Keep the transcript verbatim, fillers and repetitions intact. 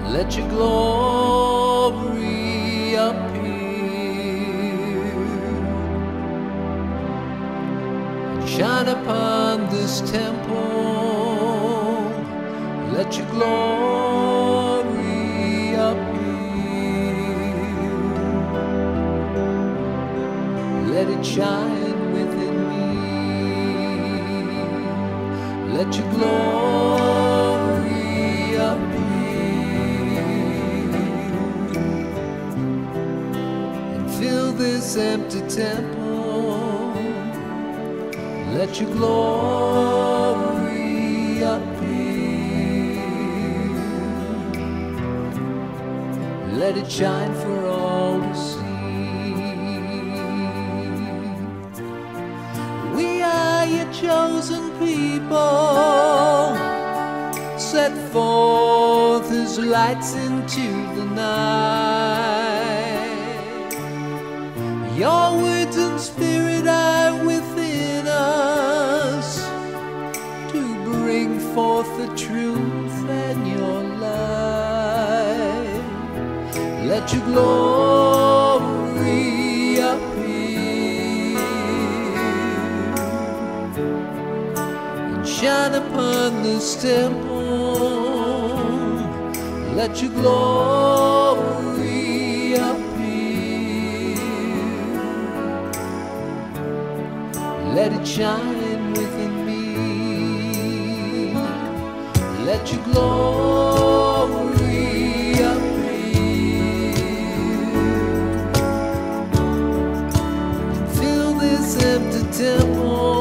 Let your glory appear and shine upon this temple. Let your glory appear. Let it shine within me. Let your glory appear and fill this empty temple. Let your glory appear. Let it shine for all to see. We are your chosen people, set forth as lights into the night. Your words and spirit are within us to bring forth the truth and your light. Let your glory appear and shine upon this temple. Let your glory appear. Let it shine within me. Let your glory appear. Fill this empty temple.